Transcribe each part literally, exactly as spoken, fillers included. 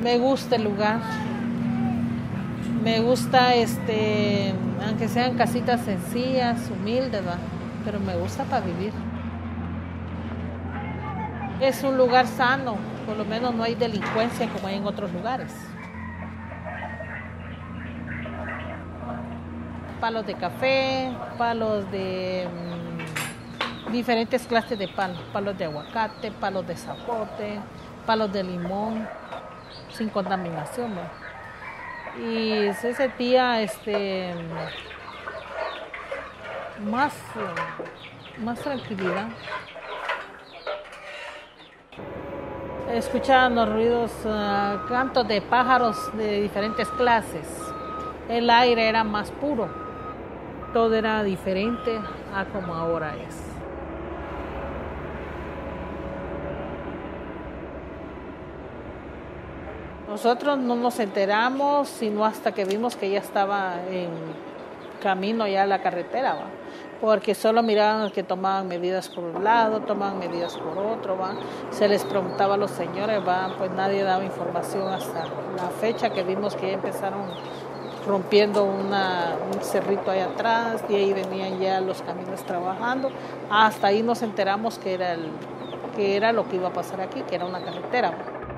Me gusta el lugar. Me gusta, este, aunque sean casitas sencillas, humildes, ¿va? Pero me gusta para vivir. Es un lugar sano, por lo menos no hay delincuencia como hay en otros lugares. Palos de café, palos de mmm, diferentes clases de palos, palos de aguacate, palos de zapote, palos de limón, sin contaminación, ¿no? Y se sentía este, más, más tranquilidad. Escuchaban los ruidos, uh, cantos de pájaros de diferentes clases. El aire era más puro. Todo era diferente a como ahora es. Nosotros no nos enteramos sino hasta que vimos que ya estaba en camino ya a la carretera, ¿va? Porque solo miraban que tomaban medidas por un lado, tomaban medidas por otro, ¿va? Se les preguntaba a los señores, ¿va? Pues nadie daba información hasta la fecha que vimos que ya empezaron rompiendo una, un cerrito ahí atrás y ahí venían ya los camiones trabajando. Hasta ahí nos enteramos que era, el, que era lo que iba a pasar aquí, que era una carretera.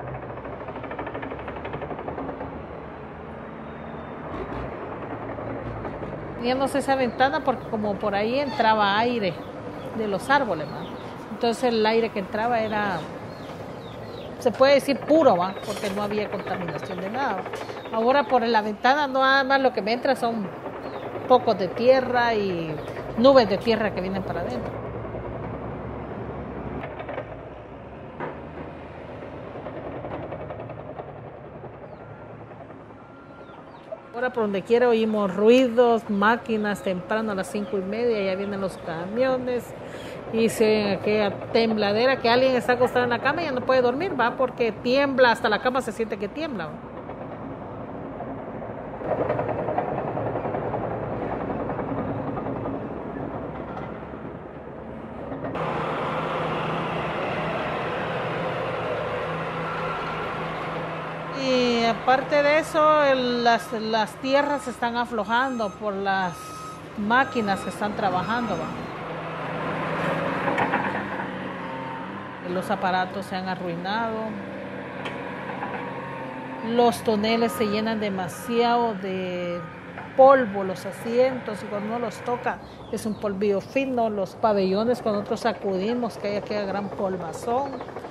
Teníamos esa ventana porque como por ahí entraba aire de los árboles, ¿va? Entonces el aire que entraba era, se puede decir puro, ¿va? Porque no había contaminación de nada, ¿va? Ahora por la ventana no nada más lo que me entra son pocos de tierra y nubes de tierra que vienen para adentro. Ahora por donde quiera oímos ruidos, máquinas temprano a las cinco y media, ya vienen los camiones y se aquella tembladera que alguien está acostado en la cama y ya no puede dormir, va, porque tiembla, hasta la cama se siente que tiembla, ¿va? Y aparte de eso, el, las, las tierras se están aflojando por las máquinas que están trabajando, ¿va? Los aparatos se han arruinado, los toneles se llenan demasiado de polvo, los asientos, y cuando uno los toca es un polvillo fino, los pabellones cuando nosotros sacudimos que hay aquí gran polvazón,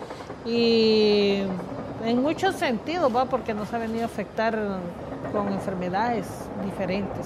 y en muchos sentidos, ¿va? Porque nos ha venido a afectar con enfermedades diferentes.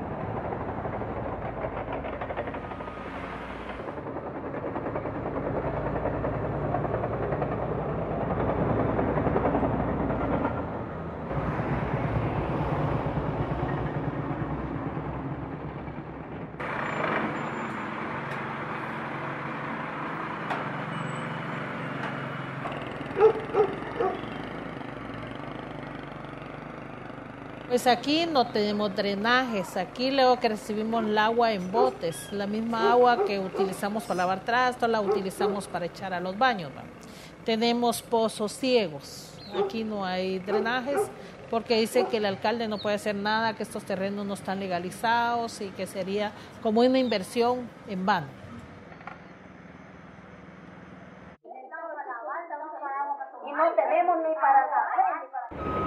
Pues aquí no tenemos drenajes, aquí luego que recibimos el agua en botes, la misma agua que utilizamos para lavar trastos, la utilizamos para echar a los baños, ¿va? Tenemos pozos ciegos, aquí no hay drenajes porque dice que el alcalde no puede hacer nada, que estos terrenos no están legalizados y que sería como una inversión en vano. Y no tenemos ni para saber, ni para...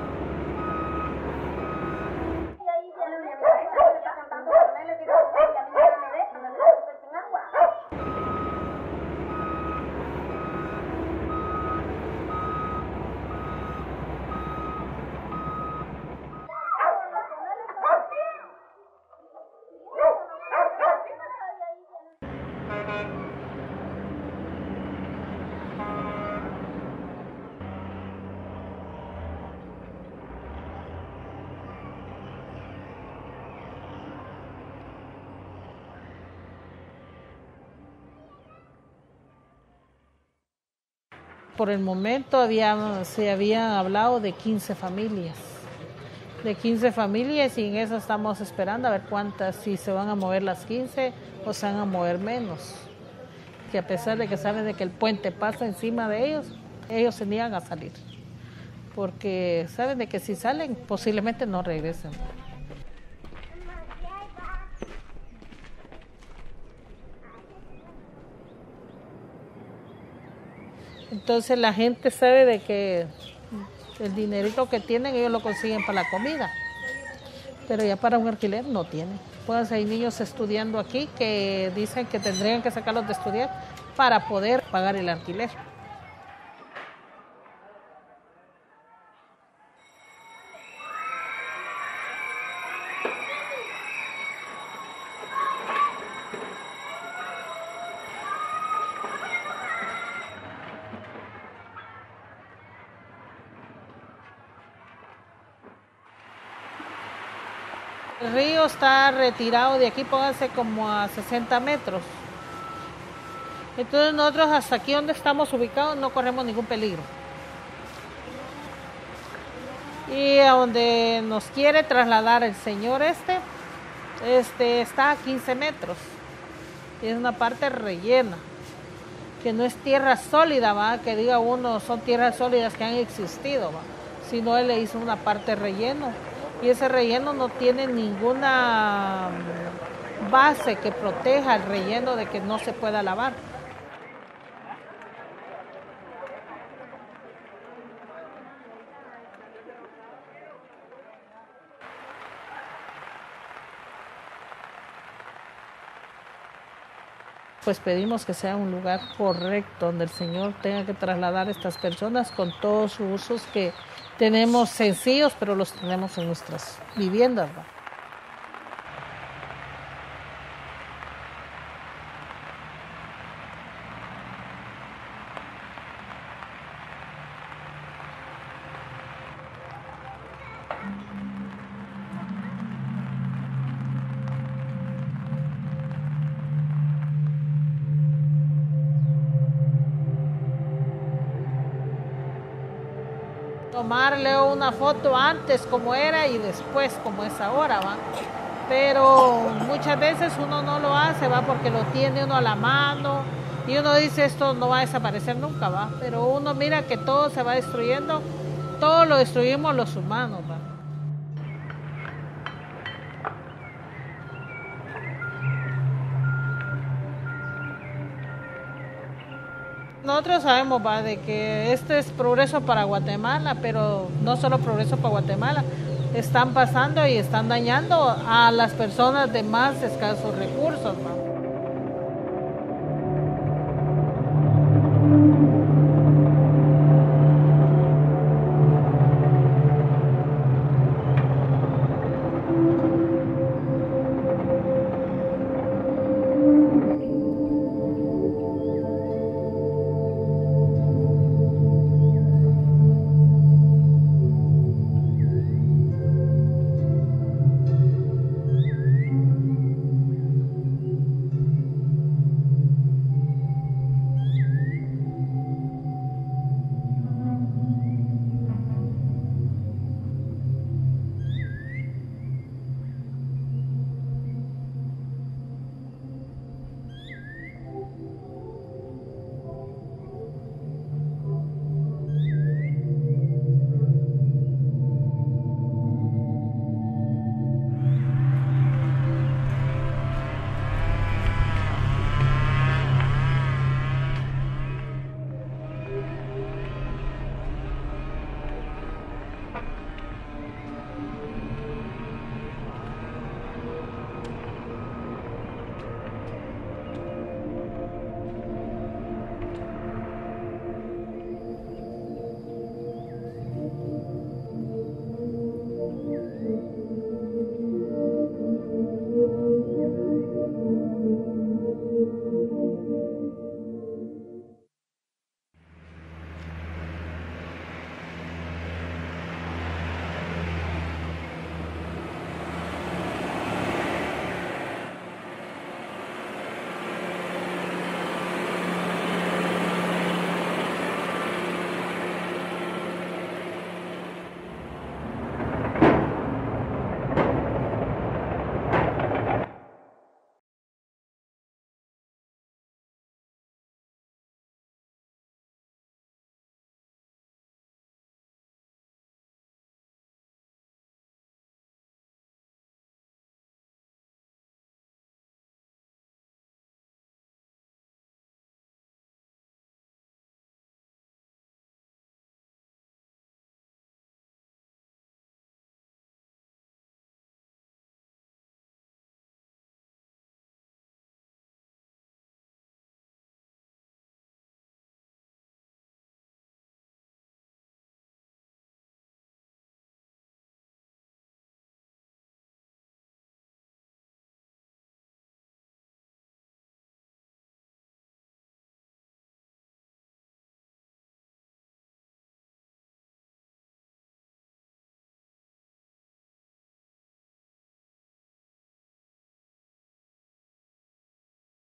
Por el momento había, se había hablado de quince familias, de quince familias y en eso estamos esperando a ver cuántas, si se van a mover las quince o se van a mover menos. Que a pesar de que saben de que el puente pasa encima de ellos, ellos se niegan a salir. porque saben de que si salen posiblemente no regresen. Entonces la gente sabe de que el dinerito que tienen ellos lo consiguen para la comida, pero ya para un alquiler no tienen. Pues hay niños estudiando aquí que dicen que tendrían que sacarlos de estudiar para poder pagar el alquiler. El río está retirado de aquí, pónganse como a sesenta metros. Entonces nosotros hasta aquí donde estamos ubicados no corremos ningún peligro. Y a donde nos quiere trasladar el señor este, este está a quince metros. Y es una parte rellena, que no es tierra sólida, ¿va? Que diga uno son tierras sólidas que han existido, ¿va? Sino él le hizo una parte relleno. Y ese relleno no tiene ninguna base que proteja el relleno de que no se pueda lavar. Pues pedimos que sea un lugar correcto donde el Señor tenga que trasladar a estas personas con todos sus usos que tenemos sencillos, pero los tenemos en nuestras viviendas, ¿va? Tomarle una foto antes como era y después como es ahora, ¿va? Pero muchas veces uno no lo hace, ¿va? Porque lo tiene uno a la mano y uno dice esto no va a desaparecer nunca, ¿va? Pero uno mira que todo se va destruyendo, todo lo destruimos los humanos, ¿va? Nosotros sabemos, va, de que este es progreso para Guatemala, pero no solo progreso para Guatemala, están pasando y están dañando a las personas de más escasos recursos, va.